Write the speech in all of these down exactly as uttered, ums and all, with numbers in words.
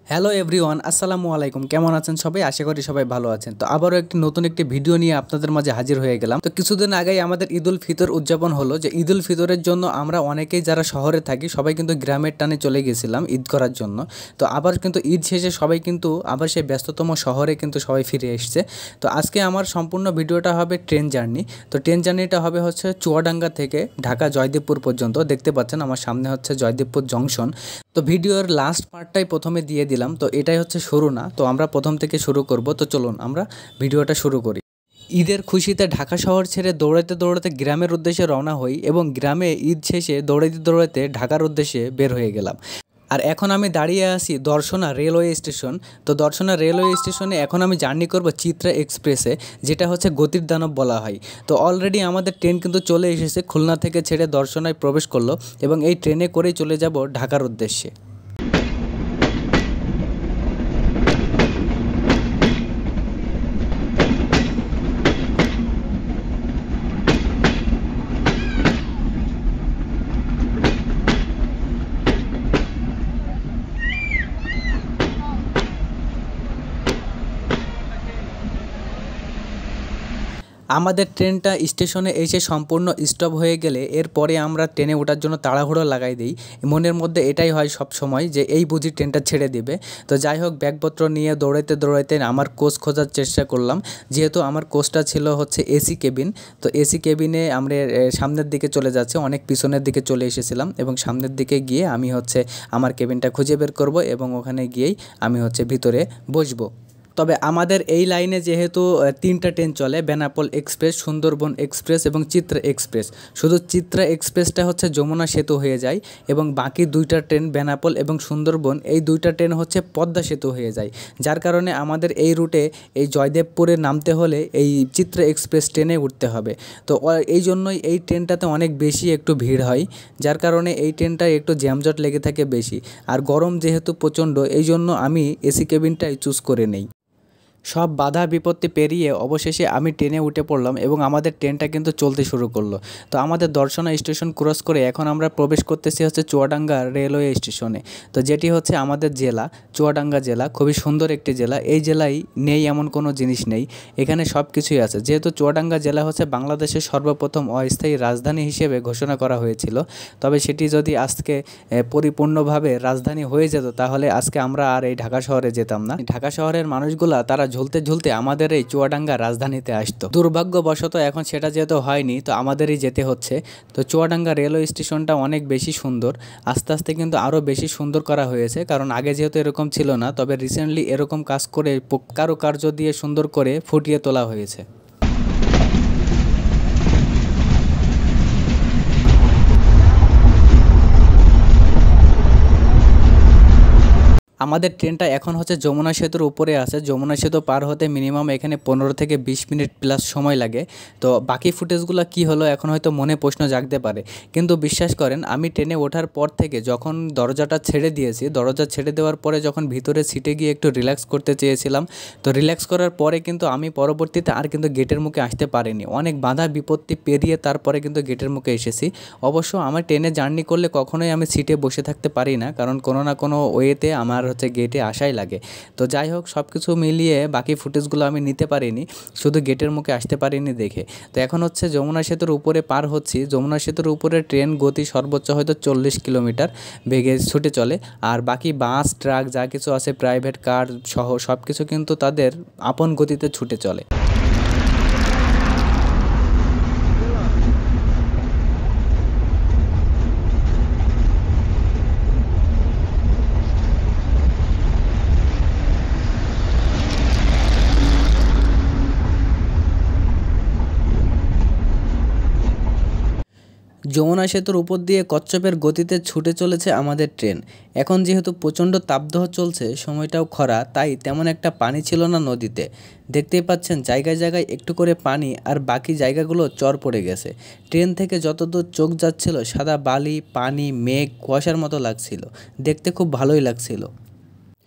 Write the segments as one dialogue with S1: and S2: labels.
S1: Hello everyone, আসসালামু আলাইকুম। কেমন আছেন সবাই? আশা করি সবাই ভালো আছেন। তো আবারও একটি নতুন একটি ভিডিও নিয়ে আপনাদের মাঝে হাজির হয়ে গেলাম। তো কিছুদিন আগেই আমাদের ঈদ উল ফিতর উদযাপন হলো। যে ঈদ উল ফিতরের জন্য আমরা অনেকেই যারা শহরে থাকি সবাই কিন্তু গ্রামের টানে চলে গেছিলাম ঈদ করার জন্য। তো আবার কিন্তু ঈদ শেষে সবাই কিন্তু আবার সেই ব্যস্ততম শহরে কিন্তু সবাই ফিরে এসছে। তো আজকে আমার সম্পূর্ণ ভিডিওটা হবে ট্রেন জার্নি। তো ট্রেন জার্নিটা হবে হচ্ছে চুয়াডাঙ্গা থেকে ঢাকা জয়দেবপুর পর্যন্ত। দেখতে পাচ্ছেন আমার সামনে হচ্ছে জয়দেবপুর জংশন। তো ভিডিওর লাস্ট পার্টটাই প্রথমে দিয়ে দিলাম। তো এটাই হচ্ছে শুরু না, তো আমরা প্রথম থেকে শুরু করব। তো চলুন আমরা ভিডিওটা শুরু করি। ঈদের খুশিতে ঢাকা শহর ছেড়ে দৌড়াতে দৌড়াতে গ্রামের উদ্দেশ্যে রওনা হই এবং গ্রামে ঈদ শেষে দৌড়াইতে দৌড়াইতে ঢাকার উদ্দেশ্যে বের হয়ে গেলাম। আর এখন আমি দাঁড়িয়ে আছি দর্শনা রেলওয়ে স্টেশন। তো দর্শনা রেলওয়ে স্টেশনে এখন আমি জার্নি করব চিত্রা এক্সপ্রেসে, যেটা হচ্ছে গতির দানব বলা হয়। তো অলরেডি আমাদের ট্রেন কিন্তু চলে এসেছে, খুলনা থেকে ছেড়ে দর্শনায় প্রবেশ করলো এবং এই ট্রেনে করেই চলে যাব ঢাকার উদ্দেশ্যে। আমাদের ট্রেনটা স্টেশনে এসে সম্পূর্ণ স্টপ হয়ে গেলে এরপরে আমরা ট্রেনে ওঠার জন্য তাড়াহুড়ো লাগাই দিই। মনের মধ্যে এটাই হয় সব সময় যে এই বুঝি ট্রেনটা ছেড়ে দিবে। তো যাই হোক, ব্যাগপত্র নিয়ে দৌড়াইতে দৌড়াইতে আমার কোচ খোঁজার চেষ্টা করলাম, যেহেতু আমার কোচটা ছিল হচ্ছে এসি কেবিন। তো এসি কেবিনে আমরা সামনের দিকে চলে যাচ্ছে, অনেক পিছনের দিকে চলে এসেছিলাম এবং সামনের দিকে গিয়ে আমি হচ্ছে আমার কেবিনটা খুঁজে বের করব এবং ওখানে গিয়েই আমি হচ্ছে ভিতরে বসবো। তবে আমাদের এই লাইনে যেহেতু তিনটা ট্রেন চলে, বেনাপোল এক্সপ্রেস, সুন্দরবন এক্সপ্রেস এবং চিত্রা এক্সপ্রেস। শুধু চিত্রা এক্সপ্রেসটা হচ্ছে যমুনা সেতু হয়ে যায় এবং বাকি দুইটা ট্রেন বেনাপোল এবং সুন্দরবন, এই দুইটা ট্রেন হচ্ছে পদ্মা সেতু হয়ে যায়। যার কারণে আমাদের এই রুটে এই জয়দেবপুরে নামতে হলে এই চিত্রা এক্সপ্রেস ট্রেনে উঠতে হবে। তো এই জন্যই এই ট্রেনটাতে অনেক বেশি একটু ভিড় হয়, যার কারণে এই ট্রেনটায় একটু জ্যামজট লেগে থাকে বেশি। আর গরম যেহেতু প্রচণ্ড, এই জন্য আমি এসি কেবিনটাই চুজ করে নেই। সব বাধা বিপত্তি পেরিয়ে অবশেষে আমি ট্রেনে উঠে পড়লাম এবং আমাদের ট্রেনটা কিন্তু চলতে শুরু করলো। তো আমাদের দর্শনা স্টেশন ক্রস করে এখন আমরা প্রবেশ করতেছি হচ্ছে চুয়াডাঙ্গা রেলওয়ে স্টেশনে। তো যেটি হচ্ছে আমাদের জেলা, চুয়াডাঙ্গা জেলা খুবই সুন্দর একটি জেলা। এই জেলায় নেই এমন কোনো জিনিস নেই, এখানে সব কিছুই আছে। যেহেতু চুয়াডাঙ্গা জেলা হচ্ছে বাংলাদেশের সর্বপ্রথম অস্থায়ী রাজধানী হিসেবে ঘোষণা করা হয়েছিল, তবে সেটি যদি আজকে পরিপূর্ণভাবে রাজধানী হয়ে যেত তাহলে আজকে আমরা আর এই ঢাকা শহরে যেতাম না। ঢাকা শহরের মানুষগুলা তারা ঝুলতে ঝুলতে আমাদের এই চুয়াডাঙ্গা রাজধানীতে আসতো। দুর্ভাগ্যবশত এখন সেটা যেহেতু হয়নি, তো আমাদেরই যেতে হচ্ছে। তো চুয়াডাঙ্গা রেলওয়ে স্টেশনটা অনেক বেশি সুন্দর, আস্তে আস্তে কিন্তু আরও বেশি সুন্দর করা হয়েছে, কারণ আগে যেহেতু এরকম ছিল না, তবে রিসেন্টলি এরকম কাজ করে কারুকার্য দিয়ে সুন্দর করে ফুটিয়ে তোলা হয়েছে। আমাদের ট্রেনটা এখন হচ্ছে যমুনা সেতুর উপরে আছে। যমুনা সেতু পার হতে মিনিমাম এখানে পনেরো থেকে বিশ মিনিট প্লাস সময় লাগে। তো বাকি ফুটেজগুলো কি হলো এখন হয়তো মনে প্রশ্ন জাগতে পারে, কিন্তু বিশ্বাস করেন আমি ট্রেনে ওঠার পর থেকে যখন দরজাটা ছেড়ে দিয়েছি, দরজা ছেড়ে দেওয়ার পরে যখন ভিতরে সিটে গিয়ে একটু রিল্যাক্স করতে চেয়েছিলাম, তো রিল্যাক্স করার পরে কিন্তু আমি পরবর্তীতে আর কিন্তু গেটের মুখে আসতে পারিনি। অনেক বাধা বিপত্তি পেরিয়ে তারপরে কিন্তু গেটের মুখে এসেছি। অবশ্য আমার ট্রেনে জার্নি করলে কখনোই আমি সিটে বসে থাকতে পারি না, কারণ কোনো না কোনো ওয়েতে আমার হচ্ছে গেটে আসাই লাগে। তো যাই হোক, সব কিছু মিলিয়ে বাকি ফুটেজগুলো আমি নিতে পারিনি, শুধু গেটের মুখে আসতে পারিনি দেখে। তো এখন হচ্ছে যমুনা সেতুর উপরে পার হচ্ছি। যমুনা সেতুর উপরে ট্রেন গতি সর্বোচ্চ হয়তো চল্লিশ কিলোমিটার বেগে ছুটে চলে, আর বাকি বাস ট্রাক যা কিছু আছে প্রাইভেট কার সহ সব কিছু কিন্তু তাদের আপন গতিতে ছুটে চলে। যমুনা সেতুর উপর দিয়ে কচ্ছপের গতিতে ছুটে চলেছে আমাদের ট্রেন। এখন যেহেতু প্রচণ্ড তাপদাহ চলছে, সময়টাও খরা, তাই তেমন একটা পানি ছিল না নদীতে। দেখতেই পাচ্ছেন জায়গায় জায়গায় একটু করে পানি, আর বাকি জায়গাগুলো চর পড়ে গেছে। ট্রেন থেকে যতদূর চোখ যাচ্ছিল সাদা বালি, পানি, মেঘ, কুয়াশার মতো লাগছিল। দেখতে খুব ভালোই লাগছিল।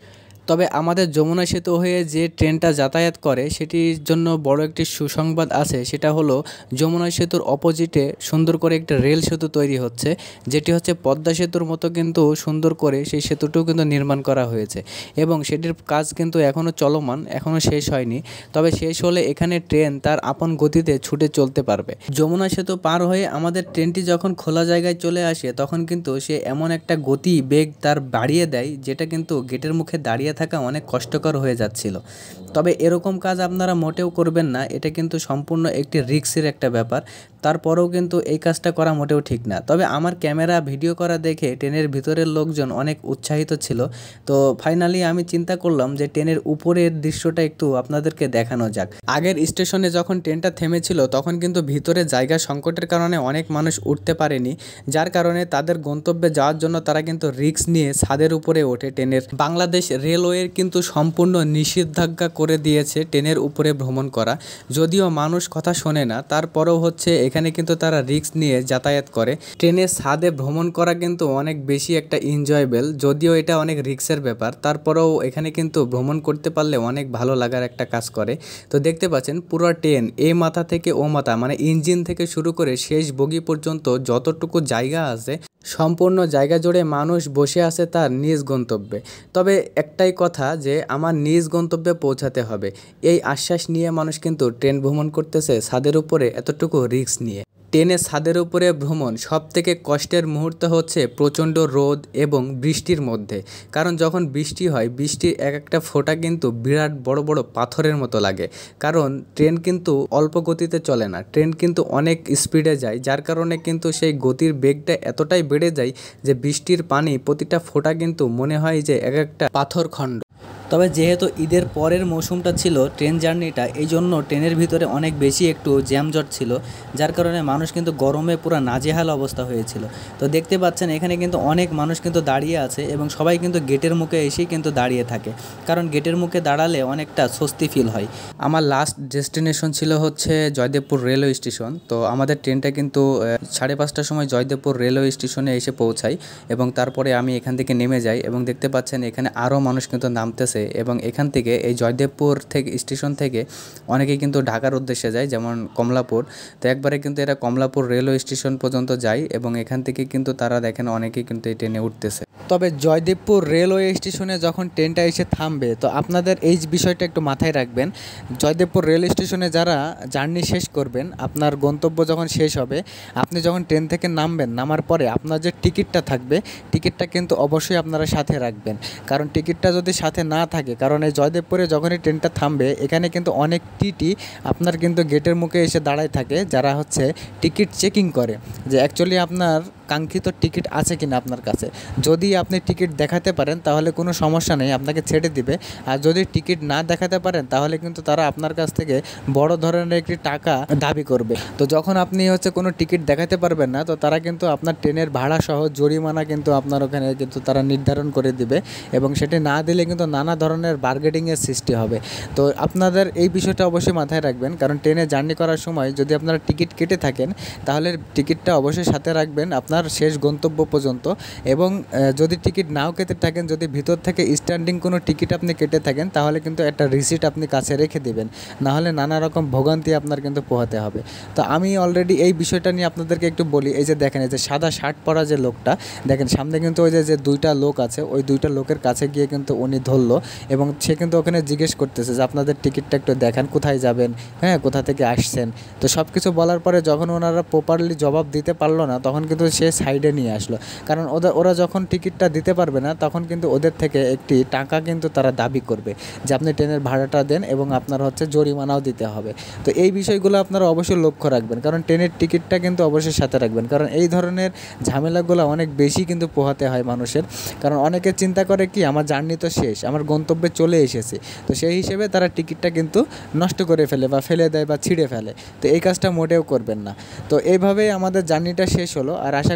S1: তবে আমাদের যমুনা সেতু হয়ে যে ট্রেনটা যাতায়াত করে সেটির জন্য বড় একটি সুসংবাদ আছে, সেটা হলো যমুনা সেতুর অপোজিটে সুন্দর করে একটা রেল সেতু তৈরি হচ্ছে, যেটি হচ্ছে পদ্মা সেতুর মতো কিন্তু সুন্দর করে সেই সেতুটিও কিন্তু নির্মাণ করা হয়েছে এবং সেটির কাজ কিন্তু এখনও চলমান, এখনও শেষ হয়নি। তবে শেষ হলে এখানে ট্রেন তার আপন গতিতে ছুটে চলতে পারবে। যমুনা সেতু পার হয়ে আমাদের ট্রেনটি যখন খোলা জায়গায় চলে আসে তখন কিন্তু সে এমন একটা গতি বেগ তার বাড়িয়ে দেয়, যেটা কিন্তু গেটের মুখে দাঁড়িয়ে থাকা অনেক কষ্টকর হয়ে যাচ্ছিল। তবে এরকম কাজ আপনারা মোটেও করবেন না, এটা কিন্তু সম্পূর্ণ একটি রিস্কের একটা ব্যাপার। তারপরেও কিন্তু এই কাজটা করা মোটেও ঠিক না। তবে আমার ক্যামেরা ভিডিও করা দেখে ট্রেনের ভিতরের লোকজন অনেক উৎসাহিত ছিল। তো ফাইনালি আমি চিন্তা করলাম যে ট্রেনের উপরের দৃশ্যটা একটু আপনাদেরকে দেখানো যাক। আগের স্টেশনে যখন ট্রেনটা থেমেছিল তখন কিন্তু ভিতরে জায়গা সংকটের কারণে অনেক মানুষ উঠতে পারেনি, যার কারণে তাদের গন্তব্যে যাওয়ার জন্য তারা কিন্তু রিস্ক নিয়ে ছাদের উপরে ওঠে ট্রেনের। বাংলাদেশ রেলওয়ের কিন্তু সম্পূর্ণ নিষেধাজ্ঞা করে দিয়েছে ট্রেনের উপরে ভ্রমণ করা। যদিও মানুষ কথা শোনে না, তারপরেও হচ্ছে এখানে কিন্তু তারা রিস্ক নিয়ে যাতায়াত করে। ট্রেনের ছাদে ভ্রমণ করা কিন্তু অনেক বেশি একটা এনজয়েবল, যদিও এটা অনেক রিস্কের ব্যাপার, তারপরেও এখানে কিন্তু ভ্রমণ করতে পারলে অনেক ভালো লাগার একটা কাজ করে। তো দেখতে পাচ্ছেন পুরো ট্রেন এ মাথা থেকে ও মাথা, মানে ইঞ্জিন থেকে শুরু করে শেষ বগি পর্যন্ত যতটুকু জায়গা আছে সম্পূর্ণ জায়গা জুড়ে মানুষ বসে আছে তার নিজ গন্তব্যে। তবে একটাই কথা যে আমার নিজ গন্তব্যে পৌঁছাতে হবে, এই আশ্বাস নিয়ে মানুষ কিন্তু ট্রেন ভ্রমণ করতেছে ছাদের উপরে এতটুকু রিস্ক নিয়ে। ট্রেনে ছাদের উপরে ভ্রমণ সবথেকে কষ্টের মুহূর্ত হচ্ছে প্রচণ্ড রোদ এবং বৃষ্টির মধ্যে, কারণ যখন বৃষ্টি হয় বৃষ্টির এক একটা ফোঁটা কিন্তু বিরাট বড় বড় পাথরের মতো লাগে। কারণ ট্রেন কিন্তু অল্প গতিতে চলে না, ট্রেন কিন্তু অনেক স্পিডে যায়, যার কারণে কিন্তু সেই গতির বেগটা এতটাই বেড়ে যায় যে বৃষ্টির পানি প্রতিটা ফোঁটা কিন্তু মনে হয় যে এক একটা পাথর খণ্ড। তবে যেহেতু ঈদের পরের মৌসুমটা ছিল ট্রেন জার্নিটা, এই জন্য ট্রেনের ভিতরে অনেক বেশি একটু জ্যামজট ছিল, যার কারণে মানুষ কিন্তু গরমে পুরো নাজেহাল অবস্থা হয়েছিল। তো দেখতে পাচ্ছেন এখানে কিন্তু অনেক মানুষ কিন্তু দাঁড়িয়ে আছে এবং সবাই কিন্তু গেটের মুখে এসেই কিন্তু দাঁড়িয়ে থাকে, কারণ গেটের মুখে দাঁড়ালে অনেকটা স্বস্তি ফিল হয়। আমার লাস্ট ডেস্টিনেশন ছিল হচ্ছে জয়দেবপুর রেলওয়ে স্টেশন। তো আমাদের ট্রেনটা কিন্তু সাড়ে পাঁচটার সময় জয়দেবপুর রেলওয়ে স্টেশনে এসে পৌঁছায় এবং তারপরে আমি এখান থেকে নেমে যাই এবং দেখতে পাচ্ছেন এখানে আরও মানুষ কিন্তু নামতেছে এবং এখান থেকে এই জয়দেবপুর থেকে স্টেশন থেকে অনেকেই কিন্তু ঢাকার উদ্দেশ্যে যায়, যেমন কমলাপুর। তো একবারে কিন্তু এরা কমলাপুর রেলওয়ে স্টেশন পর্যন্ত যায় এবং এখান থেকে কিন্তু তারা দেখেন অনেকেই কিন্তু এই ট্রেনে উঠতেছে। তবে জয়দেবপুর রেলওয়ে স্টেশনে যখন ট্রেনটা এসে থামবে তো আপনাদের এই বিষয়টা একটু মাথায় রাখবেন। জয়দেবপুর রেল স্টেশনে যারা জার্নি শেষ করবেন, আপনার গন্তব্য যখন শেষ হবে, আপনি যখন ট্রেন থেকে নামবেন, নামার পরে আপনার যে টিকিটটা থাকবে টিকিটটা কিন্তু অবশ্যই আপনারা সাথে রাখবেন, কারণ টিকিটটা যদি সাথে না থাকে, কারণ এই জয়দেবপুরে যখনই ট্রেনটা থামবে এখানে কিন্তু অনেক টিটি আপনার কিন্তু গেটের মুখে এসে দাঁড়ায় থাকে, যারা হচ্ছে টিকিট চেকিং করে যে অ্যাকচুয়ালি আপনার কাঙ্ক্ষিত টিকিট আছে কিনা আপনার কাছে। যদি আপনি টিকিট দেখাতে পারেন তাহলে কোনো সমস্যা নেই, আপনাকে ছেড়ে দিবে। আর যদি টিকিট না দেখাতে পারেন তাহলে কিন্তু তারা আপনার কাছ থেকে বড় ধরনের একটি টাকা দাবি করবে। তো যখন আপনি হচ্ছে কোনো টিকিট দেখাতে পারবেন না, তো তারা কিন্তু আপনার ট্রেনের ভাড়া সহ জরিমানা কিন্তু আপনার ওখানে কিন্তু তারা নির্ধারণ করে দিবে এবং সেটি না দিলে কিন্তু নানা ধরনের বার্গেনিংয়ের সৃষ্টি হবে। তো আপনাদের এই বিষয়টা অবশ্যই মাথায় রাখবেন, কারণ ট্রেনে জার্নি করার সময় যদি আপনারা টিকিট কেটে থাকেন তাহলে টিকিটটা অবশ্যই সাথে রাখবেন আপনার শেষ গন্তব্য পর্যন্ত। এবং যদি টিকিট নাও কেটে থাকেন, যদি ভিতর থেকে স্ট্যান্ডিং কোনো টিকিট আপনি কেটে থাকেন তাহলে কিন্তু একটা রিসিট আপনি কাছে রেখে দেবেন, নাহলে নানা রকম ভোগান্তি আপনার কিন্তু পোহাতে হবে। তো আমি অলরেডি এই বিষয়টা নিয়ে আপনাদেরকে একটু বলি। এই যে দেখেন, এই যে সাদা শার্ট পরা যে লোকটা দেখেন সামনে, কিন্তু ওই যে যে দুইটা লোক আছে ওই দুইটা লোকের কাছে গিয়ে কিন্তু উনি ধরলো এবং সে কিন্তু ওখানে জিজ্ঞেস করতেছে যে আপনাদের টিকিটটা একটু দেখান, কোথায় যাবেন, হ্যাঁ কোথা থেকে আসছেন। তো সব কিছু বলার পরে যখন ওনারা প্রপারলি জবাব দিতে পারলো না তখন কিন্তু সে সাইডে নিয়ে আসলো, কারণ ওদের ওরা যখন টিকিটটা দিতে পারবে না তখন কিন্তু ওদের থেকে একটি টাকা কিন্তু তারা দাবি করবে যে আপনি ট্রেনের ভাড়াটা দেন এবং আপনার হচ্ছে জরিমানাও দিতে হবে। তো এই বিষয়গুলো আপনারা অবশ্যই লক্ষ্য রাখবেন, কারণ ট্রেনের টিকিটটা কিন্তু অবশ্যই সাথে রাখবেন, কারণ এই ধরনের ঝামেলাগুলো অনেক বেশি কিন্তু পোহাতে হয় মানুষের। কারণ অনেকে চিন্তা করে কি আমার জার্নি তো শেষ, আমার গন্তব্যে চলে এসেছে, তো সেই হিসেবে তারা টিকিটটা কিন্তু নষ্ট করে ফেলে বা ফেলে দেয় বা ছিঁড়ে ফেলে। তো এই কাজটা মোটেও করবেন না। তো এইভাবেই আমাদের জার্নিটা শেষ হলো, আর আশা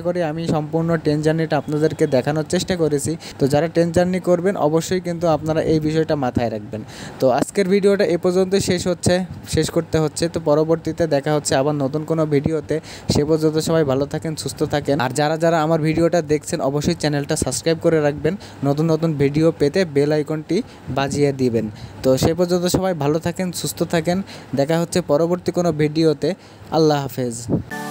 S1: করি আমি সম্পূর্ণ ট্রেন জার্নিটা আপনাদেরকে দেখানোর চেষ্টা করেছি। তো যারা ট্রেন জার্নি করবেন অবশ্যই কিন্তু আপনারা এই বিষয়টা মাথায় রাখবেন। তো আজকের ভিডিওটা এ পর্যন্তই শেষ হচ্ছে শেষ করতে হচ্ছে। তো পরবর্তীতে দেখা হচ্ছে আবার নতুন কোনো ভিডিওতে। সে পর্যন্ত সবাই ভালো থাকেন, সুস্থ থাকেন। আর যারা যারা আমার ভিডিওটা দেখছেন অবশ্যই চ্যানেলটা সাবস্ক্রাইব করে রাখবেন, নতুন নতুন ভিডিও পেতে বেল আইকনটি বাজিয়ে দিবেন। তো সে পর্যন্ত সবাই ভালো থাকেন, সুস্থ থাকেন। দেখা হচ্ছে পরবর্তী কোনো ভিডিওতে। আল্লাহ হাফেজ।